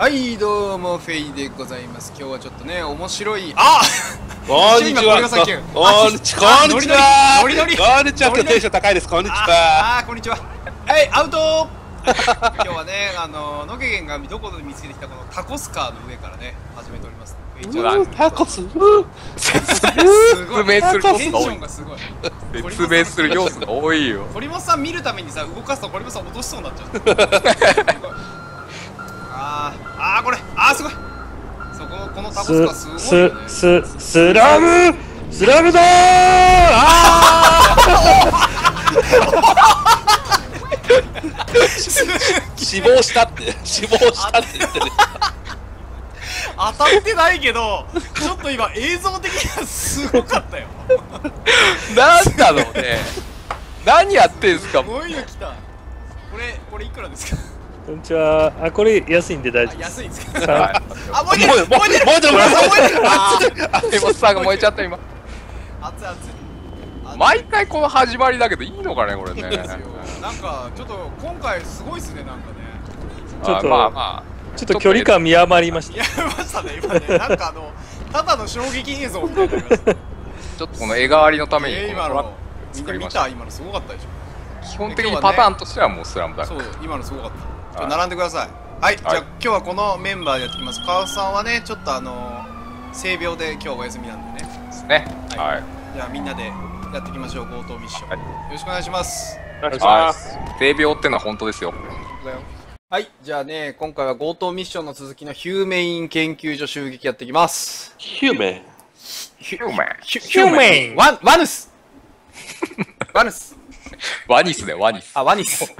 はい、どうもフェイでございます。今日はちょっとね、面白い。 こんにちは。こんにちは。こんにちは。こんにちは。今日テンション高いです。こんにちは。 こんにちは。はい、アウト。今日はね、野毛源がどこで見つけてきたこのタコスカーの上からね、始めております。 タコス。 説明するテンションがすごい。 説明する要素が多いよ。 堀本さん見るためにさ、動かすと堀本さん落としそうになっちゃう。これすごい。このタコスカすごいよね。 スラムだ死亡したって言ってる。 当たってないけど、ちょっと今映像的にはすごかったよ。 なんだろうね。何やってんすか。 すごいの来た。これいくらですか。 こんにちは。これ安いんで大丈夫です。 安いんですか。 燃えてる。 今さんが燃えちゃった今。 熱い。 毎回この始まりだけどいいのかねこれね。 なんかちょっと今回すごいっすねなんかね。 ちょっと距離感見余りました。 見余りましたね今ね。なんかただの衝撃映像みたいになりました。 ちょっとこの絵代わりのために今のみんな見た今のすごかったでしょ。 基本的にパターンとしてはもうスラムダンク。 そう今のすごかった。並んでください。はい、じゃあ今日はこのメンバーでやっていきます。川さんはねちょっと性病で今日お休みなんでね。 ですね。はい。 じゃあみんなでやっていきましょう。強盗ミッション。よろしくお願いします。 お願いします。性病ってのは本当ですよ。 はい、じゃあね今回は強盗ミッションの続きのヒューメイン研究所襲撃やっていきます。 ヒューメン。 ワヌス。 ワニスねワニス。 ワニス。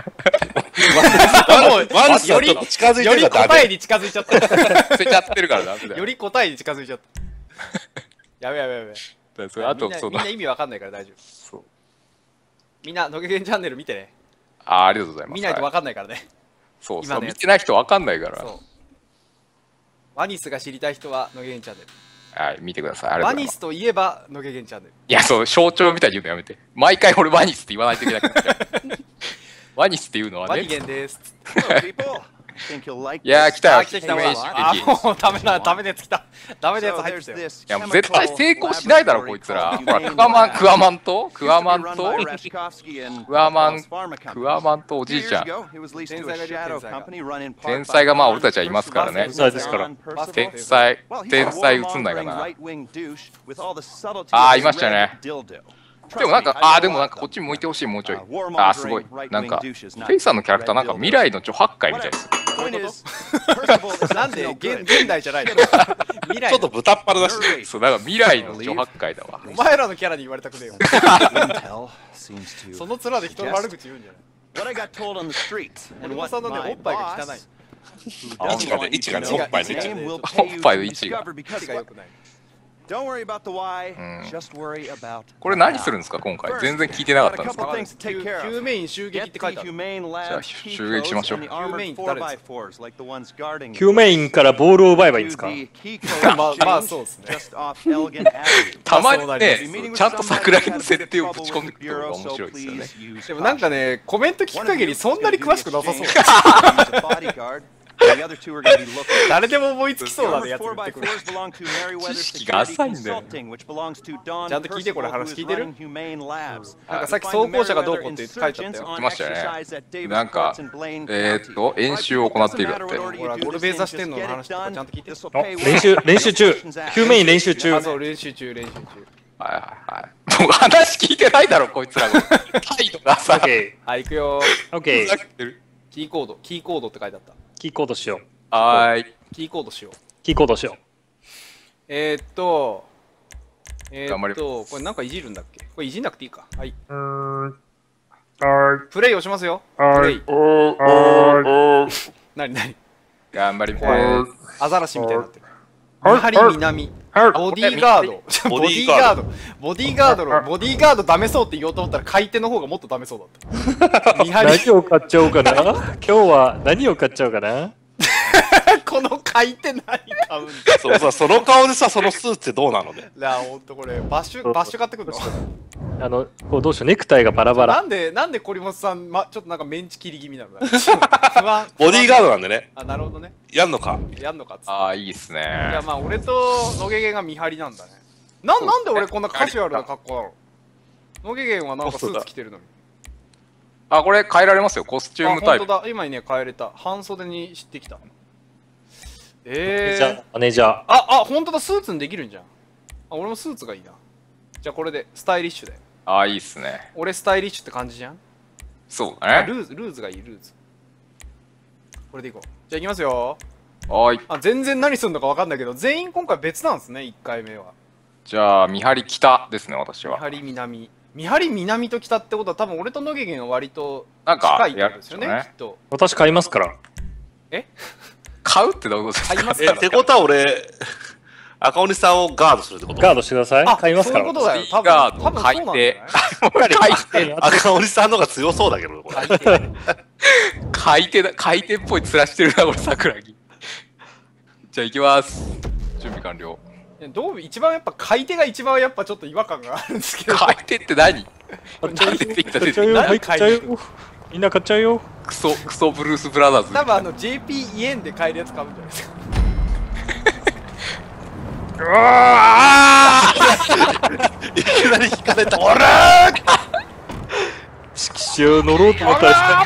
ワニスはちょっと近づいてるから答えに近づいちゃった。 ついちゃってるからダメだよ。 より答えに近づいちゃった。やべ。 あとみんな意味わかんないから大丈夫。そう。みんな野毛源チャンネル見てね。 ありがとうございます。 見ないとわかんないからね。 そう見てない人わかんないから。 ワニスが知りたい人は野毛源チャンネル。 はい見てください。 ワニスといえば野毛源チャンネル。 いやそう象徴みたいに言うのやめて。毎回俺ワニスって言わないといけなくて。ワニスっていうのはね。 ワニゲンです。 いやー来たよ。 もうダメなやつ来た。ダメなやつ入ってきたよ。いやもう絶対成功しないだろこいつら。ほらクワマンとおじいちゃん。天才がまあ俺たちはいますからね。 天才ですから。 天才映んないかな。いましたね。でもなんかこっち向いてほしいもうちょい。すごいなんかフェイさんのキャラクターなんか未来の超八海みたいです。 なんで現代じゃないの。未来ちょっと豚っ腹だし。 そうなんか未来の超八海だわ。 お前らのキャラに言われたくねえよ。その面で人の悪口言うんじゃない。堀本さんのねおっぱいが汚い。 位置がねおっぱいの位置が良くない。 これ何するんですか今回全然聞いてなかったんですけど。 ヒューメイン襲撃って書いてある。 じゃあ襲撃しましょう。 ヒューメインって誰ですか。 ヒューメインからボールを奪えばいいんですか。 まあそうですね。 たまにねちゃんと桜木の設定をぶち込んでくるのが面白いですよね。 でもなんかねコメント聞く限りそんなに詳しくなさそう。誰でも思いつきそうだねやつ言ってくる。 知識が浅いんだよ。 ちゃんと聞いてこれ話聞いてる？なんかさっき装甲車がどうこうって書いちゃったよ。 来ましたよね。なんか演習を行っているだって。 ほらゴルベーザしてんのの話とかちゃんと聞いて。 練習中。ヒューメイン練習中。 そう練習中。 もう話聞いてないだろこいつら。態度がさ。 はい行くよ。 オッケー。 キーコードって書いてあった。 キーコードしよう。 キーコードしよう。 頑張ります。 これなんかいじるんだっけ。これいじんなくていいか。はい。プレイ押しますよ。プレイ。何頑張ります。 アザラシみたいになってる。見張り南。ボディーガードダメそうって言おうと思ったら買い手の方がもっとダメそうだった。 何を買っちゃおうかな。今日は何を買っちゃおうかな。 この買い手何買うんだ。 そうさ、その顔でさ、そのスーツってどうなのね。 いや、ほんとこれ、バッシュ買ってくるの。 こうどうしよう、ネクタイがバラバラ。 なんでコリモスさん、ちょっとなんかメンチ切り気味なの不安。 ボディーガードなんでね。 あ、なるほどね。 やんのか。 やんのかっつって。 ああ、いいっすね。 いや、まあ、俺と野毛源が見張りなんだね。なんで俺こんなカジュアルな格好なの。野毛源はなんかスーツ着てるのに。 あ、これ変えられますよ。コスチュームタイプ。 あ、ほんとだ。今にね、変えれた。半袖にしてきた。 マネージャー。 ほんとだ。スーツにできるんじゃん。あ、俺もスーツがいいな。じゃあこれで、スタイリッシュで。 ああ、いいっすね。 俺スタイリッシュって感じじゃん。 そうだね。 ルーズがいい、ルーズ。これでいこう。じゃあいきますよ。 はーい。 全然何するのか分かんないけど、全員今回別なんですね、1回目は。 じゃあ、見張り北ですね、私は。 見張り南。見張り南と北ってことは、多分俺と野毛源は割となんか近いってことですよね、 やるんでしょうねきっと。 私買いますから。 買うってどういうことですか？ 買いますから。 ってことは俺、赤鬼さんをガードするってこと？ ガードしてください。買いますから。 そういうことだよ。多分ガードそうなんじゃない買い手。 赤鬼さんの方が強そうだけど、これ。 買い手だ。買い手っぽい面してるな、これ、桜木。じゃあ、行きます。準備完了。 一番やっぱ買い手が一番やっぱちょっと違和感があるんですけど。 買い手って何？何出てきた買っちゃうよ。はい、買っちゃうよ。みんな買っちゃうよ。 クソブルースブラザーズ。 多分JP イエンで買えるやつ買うんじゃないですか。 うわーいきなり引かれた。おらー色紙乗ろうと思った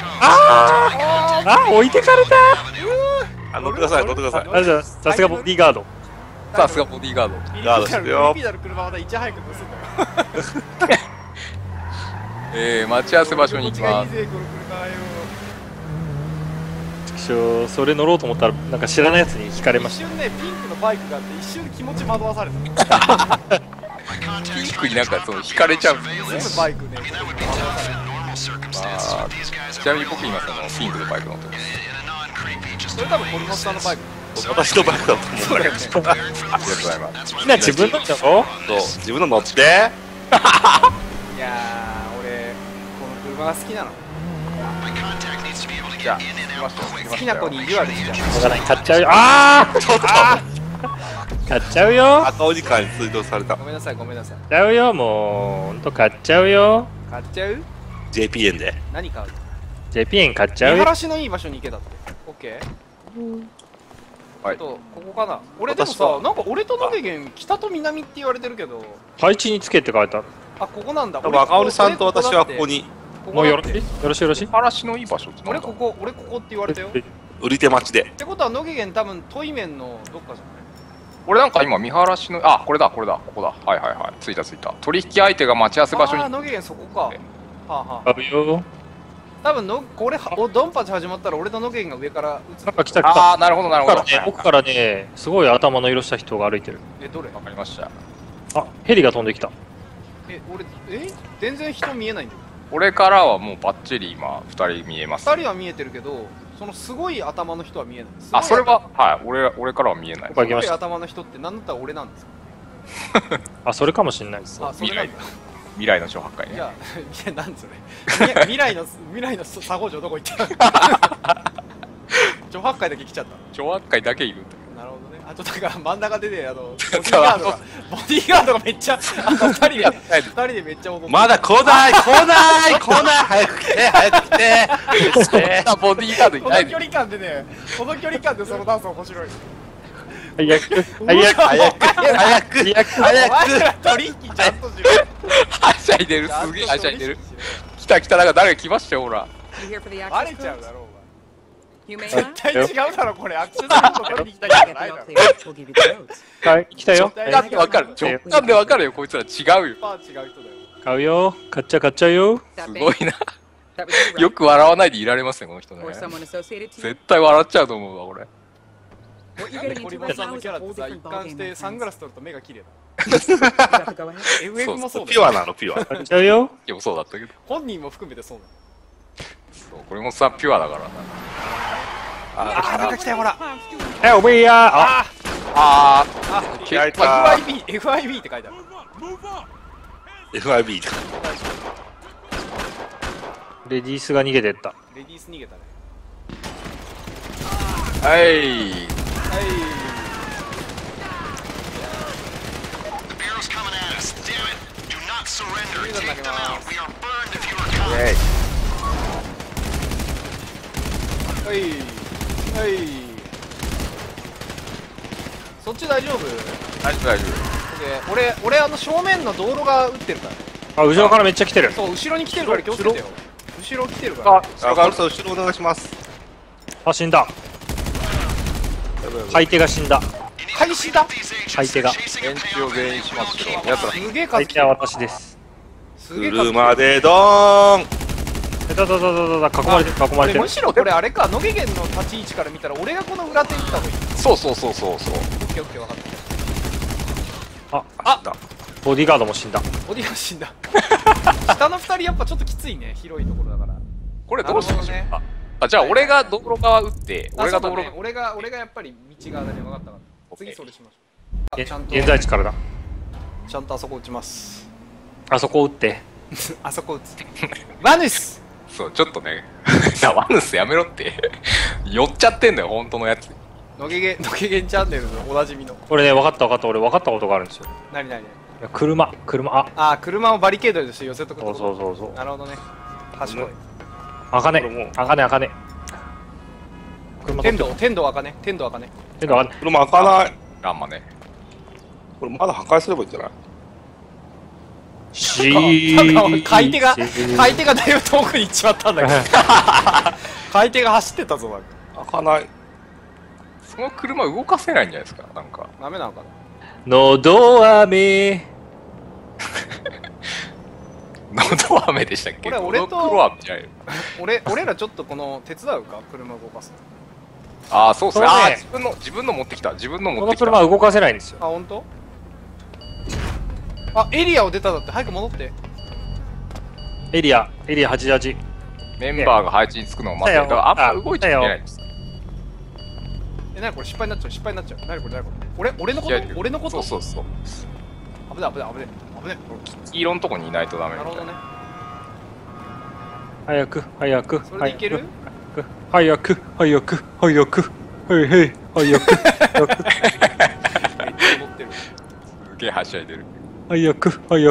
ら置いてかれた。 乗ってください、乗ってください。 じゃあさすがボディーガード。 さすがボディーガード。 ガードしてよ。 ピーダル車まだいち早く盗んだよ。 待ち合わせ場所に行きます。 それ乗ろうと思ったらなんか知らないやつに引かれました。 一瞬ね、ピンクのバイクがあって一瞬気持ち惑わされた。 ピンクになんかその引かれちゃうんですよね。 全部バイクね、惑わされた。 ちなみに僕今そのピンクのバイク乗ってます。 それ多分森本さんのバイク。 私のバイクだと思うんだけど。 ありがとうございます。 みんな自分のじゃろ？ そう、自分の乗って。 いやー、俺この車が好きなの。 じゃあ、行きましょう。 好きな子に意地悪しちゃう。 しょうがない、買っちゃうよ。 ちょっと買っちゃうよ。 赤鬼館に追悼された。 ごめんなさい、ごめんなさい。 買っちゃうよ、もうほんと買っちゃうよ。 買っちゃう？ JP 円で。 何買う？ JP 円買っちゃう見晴よ。 らしのいい場所に行けだって。オッケー。 はい。 ここかな。俺でもさ、なんか俺と野毛源北と南って言われてるけど。 配置につけって書いてある。 あ、ここなんだ。 多分赤鬼さんと私はここにもうよろしい？よろしいよろしい？ 話のいい場所って俺ここって言われたよ。っ売り手待ちで。 てことは野毛源多分トイメンのどっかじゃない？ 俺なんか今見晴らしのこれだここだはいはいはい着いた取引相手が待ち合わせ場所に野毛源そこか。はあはあ。 買うよ。 多分これドンパチ始まったら俺と野毛源が上から撃つ。 なんか来た来た。 なるほどなるほど。 奥からね、すごい頭の色した人が歩いてる。 どれ？ わかりました。 ヘリが飛んできた。 全然人見えないんだよ。 俺からはもうバッチリ今2人見えます。 2人は見えてるけど、そのすごい頭の人は見えない。 それははい俺からは見えない。 すごい頭の人って何だったら俺なんですか？ それかもしれないです。 未来の超破壊ね。 いや何それ？未来の佐護城どこ行った？超破壊だけ来ちゃった。 超破壊だけいるんだ。 なるほどね。あとだから真ん中でね、ボディーガードがめっちゃ2人でめっちゃ踊ってる。 まだ来ない早く来て早く来て。 ボディーガードいない。 この距離感でそのダンス面白い。 早く取引ちゃんとしろ。 はしゃいでる、すげえはしゃいでる。来たなんか誰か来ましたよほら。 バレちゃうだろう。絶対違うだろこれ。アクセサリーの取りに来たんじゃないだろ。 来たよ。 直感でわかる。直感でわかるよこいつら違うよ。 パー違う人だよ。 買うよ。買っちゃうよ。 すごいな。よく笑わないでいられますねこの人ね。絶対笑っちゃうと思うわ俺。 堀本さんのキャラってさ、一貫してサングラス取ると目が綺麗だ。FF もそうだよ。 ピュアなのピュア。 買っちゃうよ。 でもそうだったけど。 本人も含めてそうだ。 そうこれもさピュアだからな。 なんか来たよほら。FIB って書いてある。 FIB だ。 レディースが逃げてった。 レディース逃げたね。 はい。 そっち大丈夫？ 大丈夫大丈俺正面の道路が撃ってるから。 あ、後ろからめっちゃ来てる。 そう、後ろに来てるから気をつけてよ。後ろ来てるから。 後ろお願いします。 あ、死んだ。買い手が死んだ。 買い死んだ？ 買い手が。 連中を全員しますけど、やつらすげえ数来てる。 買い手は私です。 すげえ数来てる。 車でドーン。 囲まれてる、囲まれてる。 むしろこれあれか、野毛源の立ち位置から見たら俺がこの裏手に来た方がいい。 そうそうそう。 オッケーオッケー、分かった。 あ、ボディーガードも死んだ。 ボディが死んだ。下の2人やっぱちょっときついね、広いところだから。 これどうしましょうね。 あ、じゃあ俺が道路側打って、俺が道路俺がやっぱり道側だね。分かった。次それしましょう。ちゃんと現在地からだ。 ちゃんとあそこ打ちます。 あそこ撃って。 あそこ打つ。ワヌス。 そう、ちょっとね、ワヌスやめろって。寄っちゃってんだよ、本当のやつ。 野毛源チャンネルのおなじみの。 俺ね、分かった俺分かったことがあるんですよ。 何？ 車、 車をバリケードとして寄せとくと。 そう。 なるほどね。賢い。 あかね。 天童あかね。 車開かない。 ガンマね。 これまだ破壊すればいいんじゃない？ 買い手がだいぶ遠くに行っちまったんだけど。買い手が走ってたぞ、なんか。 開かない。 その車動かせないんじゃないですか、なんか。 ダメなのかな。 のど飴。 のど飴でしたっけ？ 俺と黒飴じゃないよ。 俺らちょっとこの手伝うか、車動かす。 ああ、そうっすね。 そうね。 自分の持ってきた。 この車は動かせないんですよ。 あ、本当？あ、エリアを出ただって。早く戻って。 エリア88。 メンバーが配置につくのを待ってる。だからあんま動いちゃいけないんです。 なにこれ失敗になっちゃう。なにこれ俺のことそう。 危ね。 黄色のとこにいないとダメみたいな。 なるほどね。 早く。 それでいける？ 早く。はい。 すげえはしゃいでる。 早く。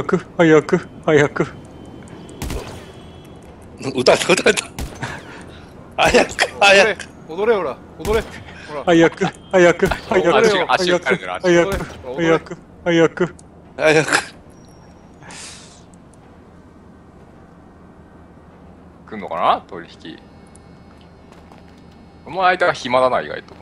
撃たれた。早く。 踊れほら。 早く。 来んのかな、取引。この間は暇だな、意外と。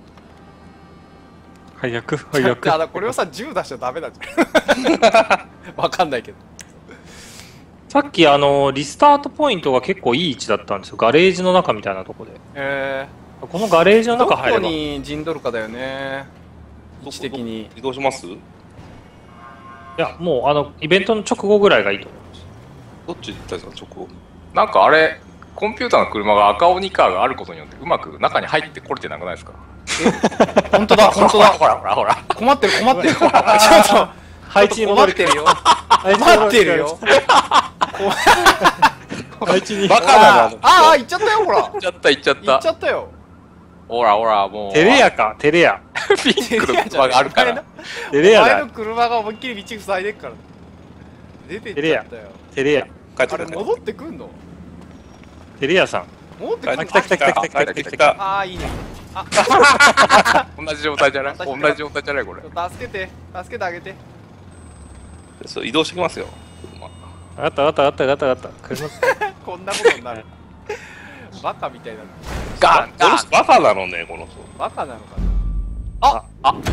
早く。 これをさ、銃出しちゃダメなんじゃん。わかんないけど。 さっきリスタートポイントが結構いい位置だったんですよ。ガレージの中みたいなとこで。このガレージの中入れば。 どこに陣取るかだよね。位置的に。 移動します？ いや、もうイベントの直後ぐらいがいいと思います。 どっち行ったんですか、直後？ なんかあれ、コンピューターの車が赤鬼カーがあることによってうまく中に入ってこれてなくないですか？ 本当だ。 ほら。 困ってる。ちょっと配置に困ってるよ。 配置に。 バカだな。 行っちゃったよ、ほら。 行っちゃったよ。ほら、もう。 テレア。 ピンクの車があるから。 テレアだ。 前の車が思いっきり道塞いでっから。出てっちゃったよ。 テレア。 あれ戻ってくんの？ テレアさん。 戻ってくんの？ 来た。 ああ、いいね。 同じ状態じゃないこれ。 助けてあげて。 そう移動してきますよ。 あった。車。 こんなことになる。バカみたいな。 ガン。 バカなのね、この人。 バカなのかな。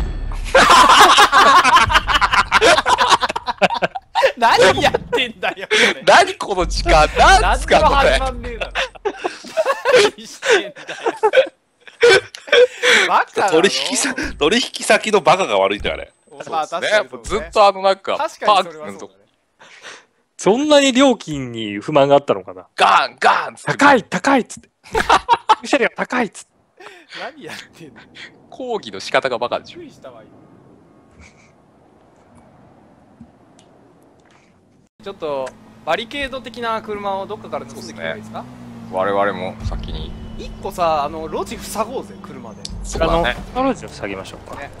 何やってんだよ。 何この時間。何すかこれ。 始まんねえだろ。何してんだよ。バカなの？ 取引先のバカが悪いんだよ、あれ。 まあ確かにずっとなんかパークのとこ。 そんなに料金に不満があったのかな。 ガン高いっつって。ミシャリが高いっつって。 何やってんの？ 講義の仕方がバカでしょ。 注意したわよ。ちょっとバリケード的な車をどっかから盗んできてもいいですか？ 我々も先に一個さ、路地塞ごうぜ、車で。 そうだね。 路地を下げましょうか。 ね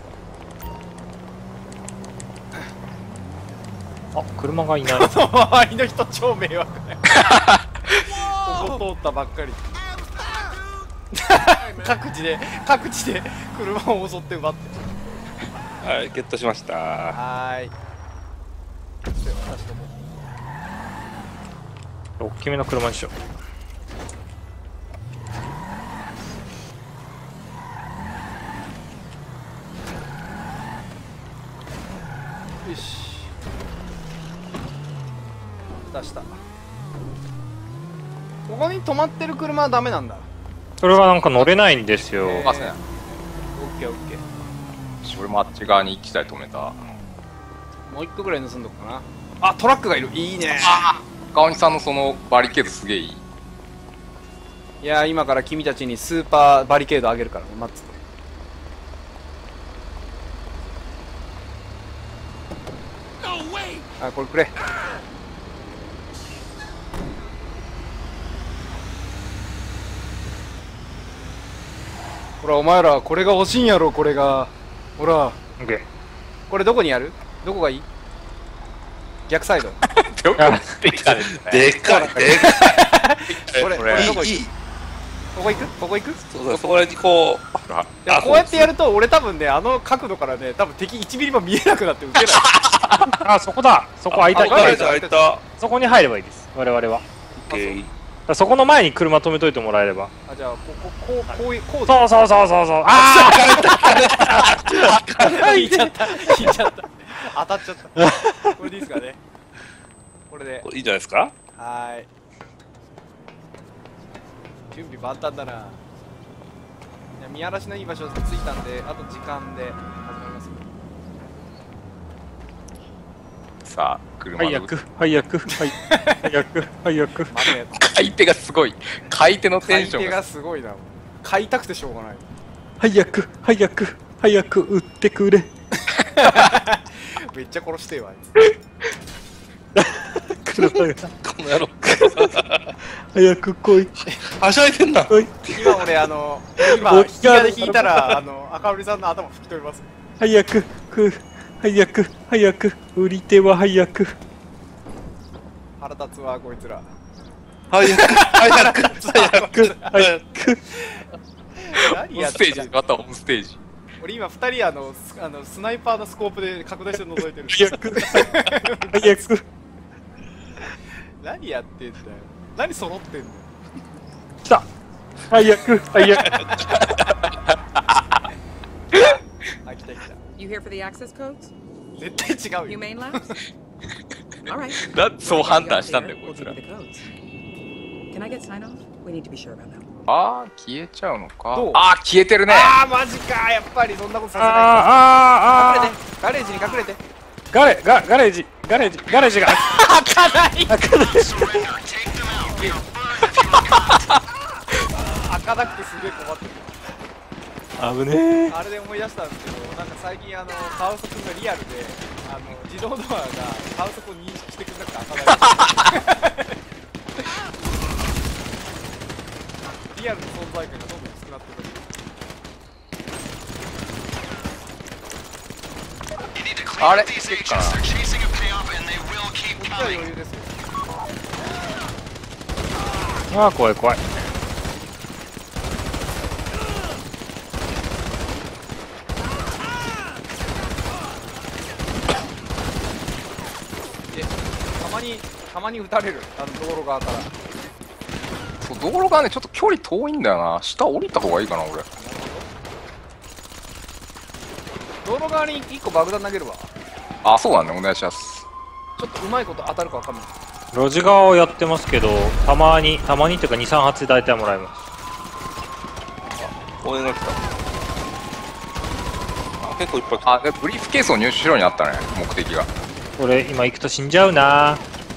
あ、車がいない。 周りの人超迷惑だよ。ここ通ったばっかり。各地で車を襲って奪って。 はい、ゲットしました。 はーい。私ども。 大きめの車にしよよし。出した。ここに止まってる車はダメなんだ。 う。それはなんか乗れないんですよ。 あ、そうや。 オッケーオッケー。 俺もあっち側に1台止めた。 もう一個ぐらい盗んどくかな。あ、トラックがいる。いいね。 川西さんのそのバリケードすげえいい。 いやー、今から君たちにスーパーバリケードあげるからね。待ってて。あ、これくれ。ほら、お前らこれが欲しいんやろ。これがほら、 オッケー。 これどこにやる？どこがいい？逆サイド。 どこでかい、でかい。 これどこ行く？ いい。 ここ行く？ここ行く？ そうそう、そこにこう。 いや、こうやってやると俺多分ね、あの角度からね、多分敵1ミリも見えなくなって撃てない。 あ、そこだ。そこ開いた。 開いた、開いた。 そこに入ればいいです。我々は。 オッケー。 そこの前に車止めといてもらえれば。 あ、じゃあこうそうそうそうそうそう。あ引いちゃった当たっちゃった。これでいいですかね。これでこれいいんじゃないですか。 はーい。準備万端だな。いや、見晴らしのいい場所着いたんで、あと時間で始まりますよ。 さあ、車の早く早く早く早く。 豆や買い手がすごい。買い手のテ買い手ンションががすごいな。買いたくてしょうがない。 早く早く早く売ってくれ。 めっちゃ殺してよ、あい車がこの野郎。 早く来い。 はしゃいでんな。 来い。 つ。今俺今引き金引いたら赤堀さんの頭吹き飛びます。 早く早く早く売り手は早く。 腹立つわこいつら。 早く早く早く。 早く。 何やっホームステージてんの。 またホームステージ。 俺今2人スナイパーのスコープで拡大して覗いてる。 早く早く。 何やってんだよ。何揃ってんの。 来た。早く早く。 あ、来た来た。 You here for the access codes? 絶対違う You よ。 main labs? All right. なんでそう判断したんだよ、こ We'll いつ give ら you。the codes. Can I get sign off? We need to be sure about that. あー、消えちゃうのかどう。 あー、消えてるね。 あーマジか。やっぱりそんなことさせない。 あ隠れて。ガレージに隠れて。 ガレージが開かない。開かなくてすげえ困ってる。 危ねえ。 あれで思い出したんですけど、なんか最近カワウソくんがリアルで自動ドアがカワウソくんを認識してくれなくて開かない。リアルの存在感がどんどん薄くなってくる。 あれ、結構かな。 こっちは余裕ですよ。 ああ、怖い怖い。 で、たまに撃たれる。道路側から。 そう、道路がね、ちょっと距離遠いんだよな。下降りた方がいいかな、俺。 道路側に1個爆弾投げるわ。 あ、そうだね、お願いします。 ちょっとうまいこと当たるかわかんない。 路地側をやってますけど、たまにっていうか2、3発大体もらえます。 応援が来た。あ、結構いっぱい来た。 あ、で、ブリーフケースを入手しろにあったね、目的が。 これ今行くと死んじゃうな。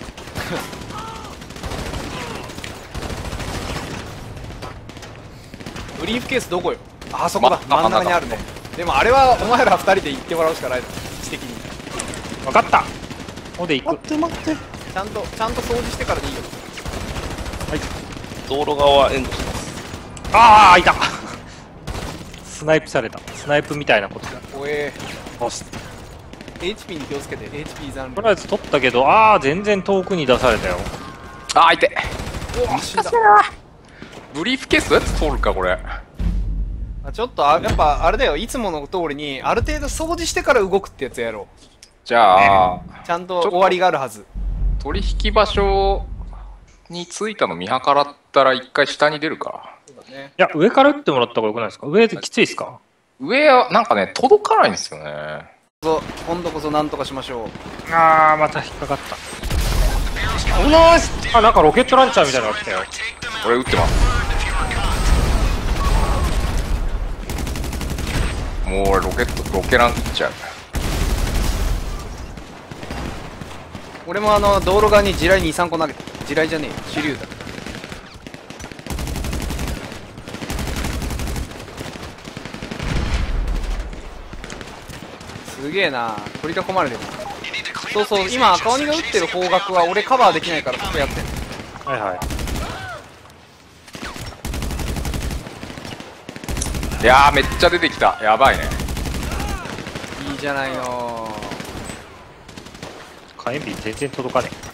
ブリーフケースどこよ。あそこだ。 真ん中真ん中にあるね。でもあれはお前ら2人で行ってもらうしかないだろ。知的に。 分かった。ここで行く。 ちゃんと掃除してからでいいよ。 道路側はエンドします。 ああ、いた。スナイプされた。スナイプみたいなことだ。 おえよし、 HP に気をつけて。 HP 残とりあえず取ったけど、ああ、全然遠くに出されたよ。 あー、いて。 お死んだ。 ブリーフケースどうやって通るか、これ。 ちょっとやっぱあれだよ、いつもの通りにある程度掃除してから動くってやつやろじゃあ、 う。ちゃんと終わりがあるはず。 取引場所に着いたの見計らったら一回下に出るか。 そうだね。 いや、上から撃ってもらった方がよくないですか？上できついですか？ 上はなんかね、届かないんですよね。 今度こそなんとかしましょう。 ああ、また引っかかった。うわー、あ、なんかロケットランチャーみたいなのが来たよ。 俺撃ってます。もう俺ロケラン撃っちゃう。 俺も道路側に地雷2、3個投げて。地雷じゃねえよ、手榴弾。すげえな、取り囲まれてる。そうそう、今赤鬼が撃ってる方角は俺カバーできないからそこやってんの。 はいはい。 いやー、めっちゃ出てきた。やばいね。 いいじゃないの。 火炎瓶全然届かねえ。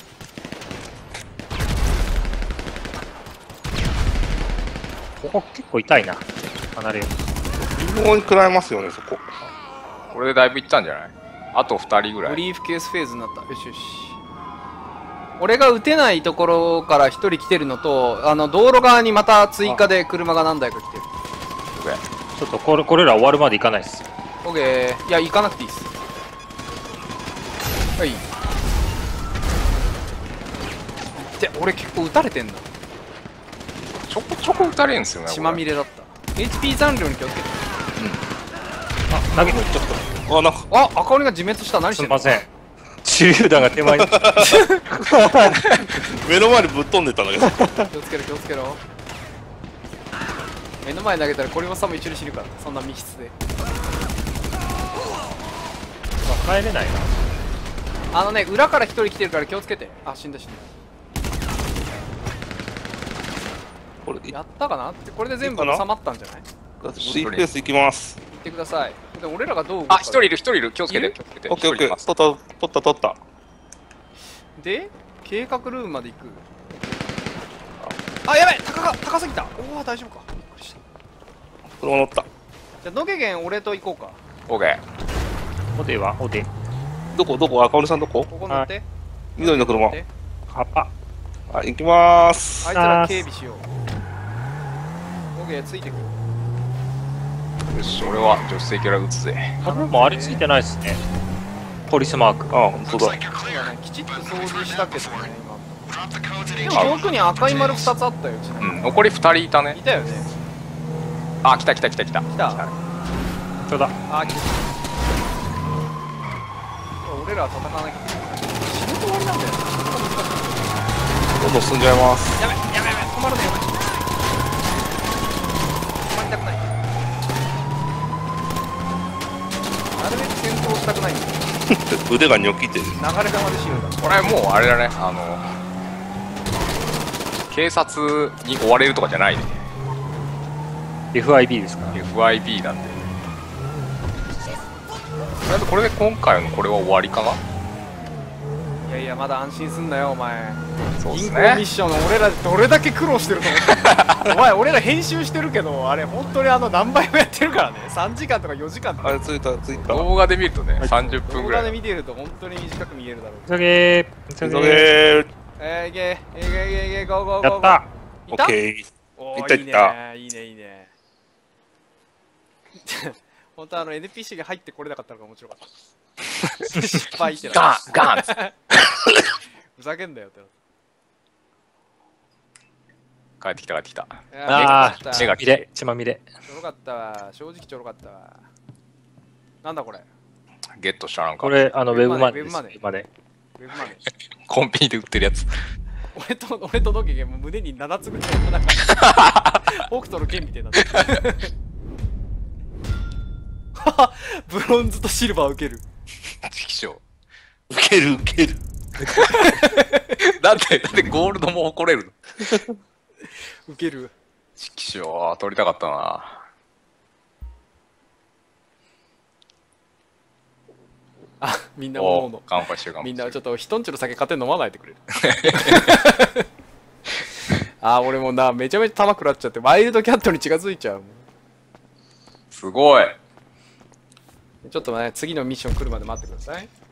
ここ結構痛いな。離れよう。 微妙に食らいますよね、そこ。 これでだいぶいったんじゃない？あと2人ぐらい。 ブリーフケースフェーズになった。よしよし。俺が撃てないところから1人来てるのと、道路側にまた追加で車が何台か来てる。 ちょっとこれら終わるまで行かないっす。 オッケー。いや、行かなくていいっす。はい。で、俺結構撃たれてんだ。 ちょこちょこ撃たれるんですよね。 血まみれだった。HP 残量に気をつけて。 あ、投げちょっと。 あ、なんか、 あ、赤鬼が自滅した。何してんの？ すみません。手榴弾が手前に。 目の前にぶっ飛んでたんだけど。 気をつけろ気をつけろ。目の前に投げたらこれもさも一緒に死ぬから、そんな密室で。 帰れないな。 裏から一人来てるから気をつけて。あ、死んだ死んだ。 これ、 やったかなって、これで全部収まったんじゃない？ シーフェース行きます。 行ってください。で俺らがどう動くか。 あ、一人いる、一人いる。気をつけて、 いる気をつけて。 オッケーオッケー。 一人います取った。 で、計画ルームまで行く。あ、やばい、高すぎた。おお、大丈夫か。びっくりした。 車乗った。 じゃあ、野毛源俺と行こうか。 オーケおではおで。 どこ赤鬼さんどこ？ ここ乗って。 緑の車。 でカッパ。 はい、行きまーす。 あいつら警備しよう。野毛ついてくる。 ー。よし、俺は助手席から撃つぜ。 あれもあれついてないっすね。ポリスマーク。 あ、本当だ。 そうだね、きちっと掃除したけどね、今。でも遠くに赤い丸2つあったよ、うちうね。 ん、残り2人いたねい。たよね。 あ、来た。 来た。 ちょうだ。 あ、来た。俺らは戦わなきゃいけない。死ぬと終わりなんだよ。 どんどん進んじゃいます。 やべ、止まるね、やばい。止まりたくない。なるべく戦闘したくないんだよ。 腕がニョキってる。 流れ弾で死ぬんだ。 これもうあれだね、警察に追われるとかじゃないね。 FIB ですか？ FIB なんで。とりあえずこれで今回のこれは終わりかな。 いやいや、まだ安心すんなよ、お前。 そうです銀行ミッね。 ションの俺らどれだけ苦労してると思ってんのお前、俺ら編集してるけど、あれ本当に何倍もやってるからね。3時間とか4時間とかあれ、着いた。 動画で見るとね、30分動ぐらい。 画で見てると本当に短く見えるだろう。 急げー。 急げいけゴーゴーゴーゴー。 やったー。オッケー。 おいったー、いいね。本当NPC が入ってこれなかったのが面白かった。失敗ってガンっつってふざけんだよって。 帰ってきた。 あー、 目が血まみれ。 ちょろかったわ。正直ちょろかったわ。なんだこれ。 ゲットしたなんかこれ、ウェブマネーです。 ウェブマネーウェブマネー。 ウェブマネー。 コンビニで売ってるやつ。 俺とドケゲも胸に7つぐらいなんか北斗の剣みたいになってるブロンズとシルバー受ける。 チキショー。 受ける。 なんでゴールドも誇れるの？ 受ける。 チキショー、取りたかったな。 あ、みんなおの乾杯してるかも。 みんなちょっと人んちの酒勝手に飲まないでくれる。あ、俺もな、めちゃめちゃ玉食らっちゃって、ワイルドキャットに近づいちゃうもん。 すごい。 ちょっとね、次のミッション来るまで待ってください。